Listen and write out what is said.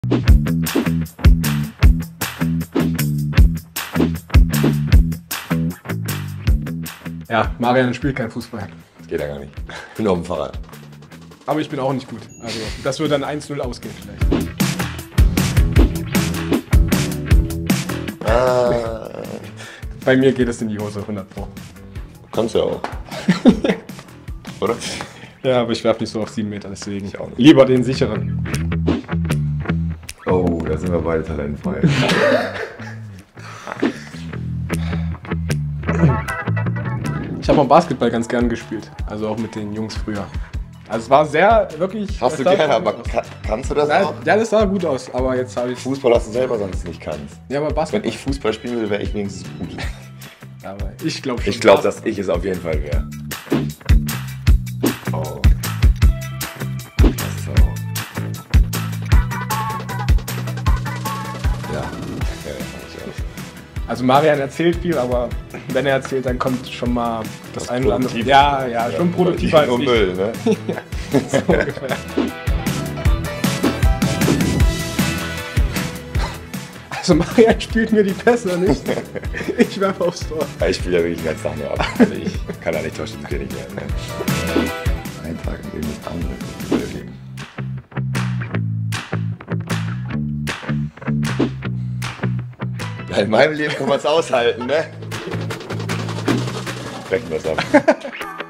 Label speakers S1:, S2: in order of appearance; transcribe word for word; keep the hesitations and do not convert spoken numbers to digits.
S1: Ja, Marian spielt kein Fußball.
S2: Das geht ja gar nicht. Ich bin auf dem Fahrrad.
S1: Aber ich bin auch nicht gut. Also, das wird dann eins null ausgehen vielleicht.
S2: Ah.
S1: Bei mir geht es in die Hose, hundert Pro.
S2: Kannst ja auch. Oder?
S1: Ja, aber ich werfe nicht so auf sieben Meter, deswegen
S2: Ich auch nicht.
S1: lieber den sicheren.
S2: Oh, da sind wir beide talentfrei.
S1: Ich habe auch Basketball ganz gern gespielt. Also auch mit den Jungs früher. Also es war sehr, wirklich...
S2: Hast du
S1: das sah
S2: gerne,
S1: gut
S2: aber
S1: aus.
S2: ka kannst du das
S1: Ja,
S2: auch?
S1: ja, das sah gut aus, aber jetzt habe ich...
S2: Fußball hast du selber sonst nicht kannst.
S1: Ja, aber
S2: Wenn
S1: Basketball...
S2: ich Fußball spielen würde, wäre ich wenigstens gut.
S1: Aber ich glaube schon.
S2: Ich glaube, dass ich es auf jeden Fall wäre. Oh. Das ist auch. Ja. Ja, ja, ich auch.
S1: Also Marian erzählt viel, aber wenn er erzählt, dann kommt schon mal das,
S2: Das
S1: ein oder andere...
S2: Produktive.
S1: Ja, ja, schon produktiver als
S2: Nur
S1: ich.
S2: Müll, ne?
S1: So ungefähr. Also Marian spielt mir die Pässe nicht. Ich werfe aufs Tor.
S2: Ja, ich spiele ja wirklich den ganzen Tag nur ab. Also ich kann ja nicht Torschützenkönig werden. Ne? Ein Tag im Leben ist andere überlegen. Ja, in meinem Leben kann man es aushalten, ne? Brechen wir es ab.